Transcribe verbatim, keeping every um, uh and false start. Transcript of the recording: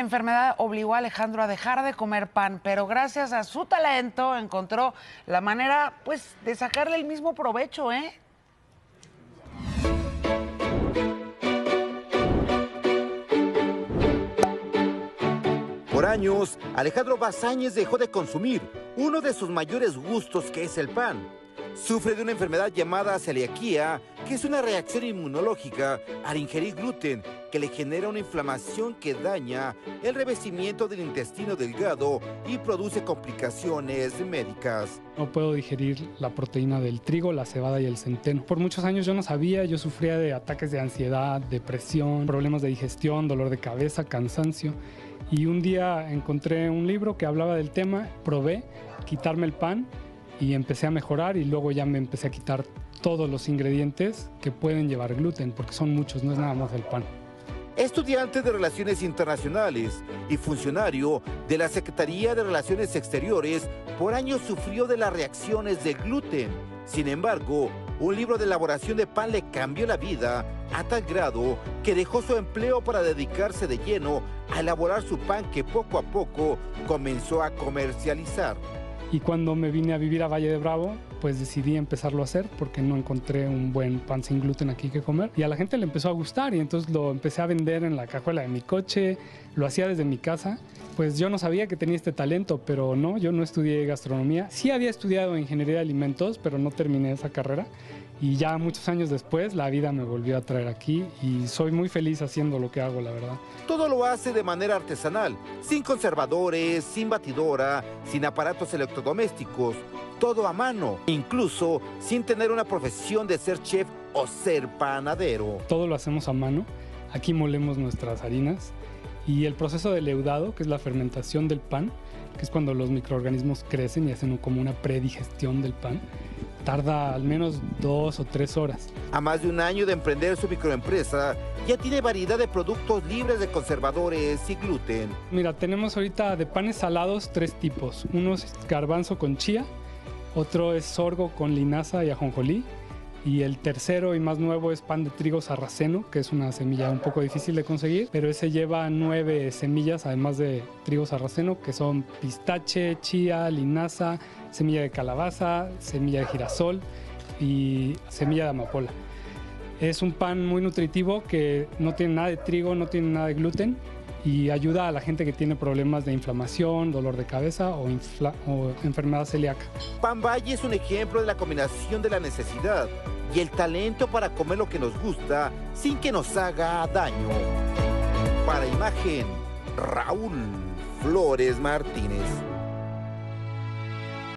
enfermedad obligó a Alejandro a dejar de comer pan, pero gracias a su talento encontró la manera, pues, de sacarle el mismo provecho, ¿eh? Por años, Alejandro Bazáñez dejó de consumir uno de sus mayores gustos, que es el pan. Sufre de una enfermedad llamada celiaquía, que es una reacción inmunológica al ingerir gluten, que le genera una inflamación que daña el revestimiento del intestino delgado y produce complicaciones médicas. No puedo digerir la proteína del trigo, la cebada y el centeno. Por muchos años yo no sabía, yo sufría de ataques de ansiedad, depresión, problemas de digestión, dolor de cabeza, cansancio. Y un día encontré un libro que hablaba del tema, probé quitarme el pan y empecé a mejorar, y luego ya me empecé a quitar todos los ingredientes que pueden llevar gluten, porque son muchos, no es nada más el pan. Estudiante de Relaciones Internacionales y funcionario de la Secretaría de Relaciones Exteriores, por años sufrió de las reacciones del gluten. Sin embargo, un libro de elaboración de pan le cambió la vida a tal grado que dejó su empleo para dedicarse de lleno a elaborar su pan, que poco a poco comenzó a comercializar. Y cuando me vine a vivir a Valle de Bravo, pues decidí empezarlo a hacer porque no encontré un buen pan sin gluten aquí que comer. Y a la gente le empezó a gustar, y entonces lo empecé a vender en la cajuela de mi coche, lo hacía desde mi casa. Pues yo no sabía que tenía este talento, pero no, yo no estudié gastronomía. Sí había estudiado ingeniería de alimentos, pero no terminé esa carrera. Y ya muchos años después la vida me volvió a traer aquí y soy muy feliz haciendo lo que hago, la verdad. Todo lo hace de manera artesanal, sin conservadores, sin batidora, sin aparatos electrodomésticos, todo a mano, incluso sin tener una profesión de ser chef o ser panadero. Todo lo hacemos a mano, aquí molemos nuestras harinas, y el proceso de leudado, que es la fermentación del pan, que es cuando los microorganismos crecen y hacen como una predigestión del pan, tarda al menos dos o tres horas. A más de un año de emprender su microempresa, ya tiene variedad de productos libres de conservadores y gluten. Mira, tenemos ahorita de panes salados tres tipos. Uno es garbanzo con chía, otro es sorgo con linaza y ajonjolí, y el tercero y más nuevo es pan de trigo sarraceno, que es una semilla un poco difícil de conseguir, pero ese lleva nueve semillas, además de trigo sarraceno, que son pistache, chía, linaza, semilla de calabaza, semilla de girasol y semilla de amapola. Es un pan muy nutritivo que no tiene nada de trigo, no tiene nada de gluten, y ayuda a la gente que tiene problemas de inflamación, dolor de cabeza o, o enfermedad celíaca. Pan Valle es un ejemplo de la combinación de la necesidad y el talento para comer lo que nos gusta sin que nos haga daño. Para Imagen, Raúl Flores Martínez.